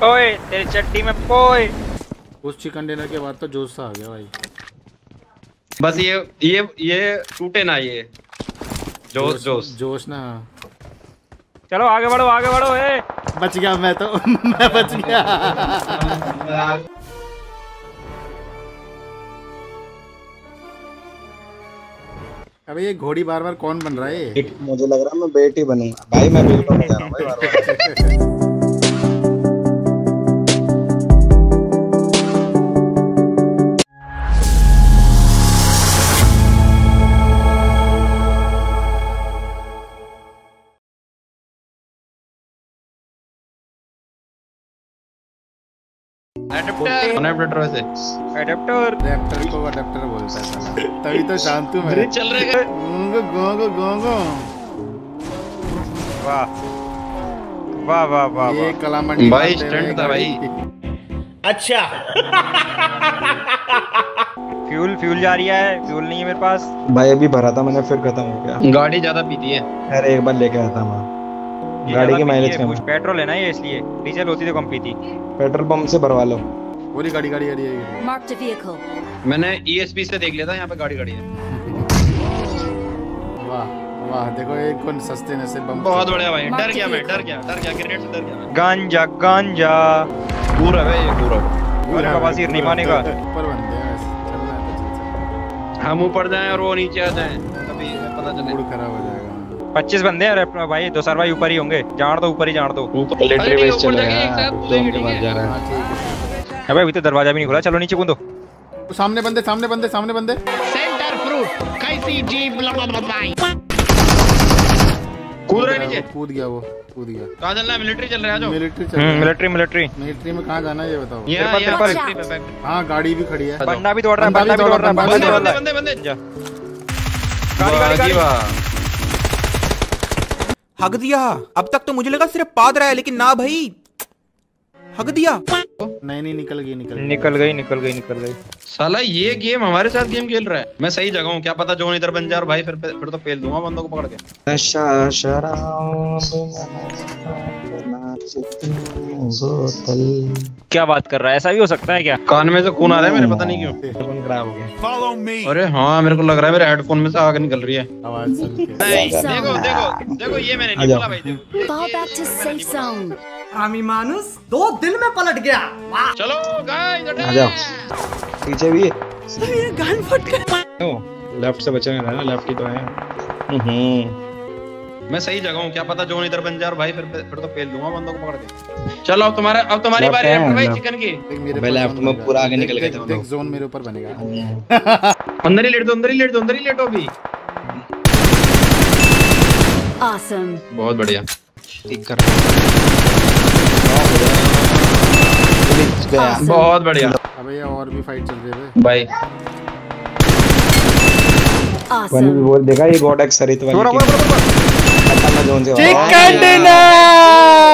ओए तेरी चट्टी में पोए। उस चिकन डिनर के बाद तो जोश सा आ गया भाई। बस ये टूटे ना ये जोश ना। चलो आगे बढ़ो ए। बच गया मैं तो मैं बच गया। अबे ये घोड़ी बार बार कौन बन रहा है? मुझे लग रहा है मैं बेटी बनूंगा भाई। मैं बेटा हो जा रहा हूं भाई बार-बार। एडेप्टर को अडेप्टर बोलता है साला। तभी तो शांतु में चल रहे गोंगो। वाह ये कलामंडी भाई स्टंट था भाई। अच्छा। फ्यूल जा रही है। फ्यूल नहीं है मेरे पास भाई अभी भरा था मैंने, फिर खत्म हो गया। गाड़ी ज्यादा पीती है। अरे एक बार लेके आया था मैं। गाड़ी की माइलेज कम है। पेट्रोल है ना ये, इसलिए डीजल होती तो कम पीती। पेट्रोल पंप से भरवा लो। पूरी गाड़ी आ रही है। Mark the vehicle. मैंने ESP से देख लिया था, यहाँ पे गाड़ी है। वाह देखो ये कौन सस्ते में से बम। बहुत बढ़िया भाई। डर गया ग्रेनेड से डर गया मैं। गांजा दूर है भाई, दूर है। अरे बाबा सिर नहीं मानेगा। ऊपर बंदे हैं, चलना है तो चल सकते। हम ऊपर जाएं और वो नीचे आ जाएं, तभी पता चले। मूड खराब हो जाएगा। 25 बंदे हैं। अरे भाई 2 साल भाई ऊपर ही होंगे। जान दो ऊपर दो। मिलिट्री बेस चल रहा है, जोन के पास जा रहा है। अबे अभी तो दरवाजा भी नहीं खुला। चलो नीचे कूदो। सामने बंदे। सेंटर फ्रूट कैसी जीप कूद रहा है नीचे। कूद गया। कहाँ चलना है? मिलिट्री चल रहा है। जो मिलिट्री में कहाँ जाना है ये बताओ। हाँ गाड़ी भी खड़ी है। बंदा भी दौड़ रहा है। बंदे गाड़ी हक दिया। अब तक तो मुझे लगा सिर्फ पाद रहा है, लेकिन ना भाई, हक दिया। नहीं निकल गई। साला ये गेम हमारे साथ गेम खेल रहा है। मैं सही जगह हूँ, क्या पता जोन इधर बन जाए और भाई फिर तो फेल दूंगा बंदों को पकड़ के। क्या बात कर रहा है? ऐसा भी हो सकता है क्या? कान में से खून आ रहा है मेरे, पता नहीं क्यों। खराब हो गया। अरे हाँ मेरे को लग रहा है मेरे हेडफोन में से आग निकल रही है। आवाज सुन के। देखो ये मैंने नहीं बोला भाई। Fall back to safe zone. आमी मानुस 2 दिन में पलट गया। चलो गाइस आ जाओ। पीछे भी है। ये गन फट गया। लेफ्ट से बचेंगे ना, लेफ्ट ही तो है। मैं सही जगह हूँ, क्या पता जोन इधर बन जाए और भाई फिर तो फेल दूंगा बंदों को पकड़ के। चलो अब तुम्हारी बारी है भाई चिकन की। मैं लेफ्ट में पूरा आगे निकल गया था। देख जोन मेरे ऊपर बनेगा। अंदर ही लेट दो अभी। Awesome. बहुत बढ़िया। ठीक कर। बहुत बढ़िया। अबे ये और भी फाइट चल रही है भाई। Awesome. बोल देखा ये गॉड एक्स सरित वाली। जोन से चिकन डिनर।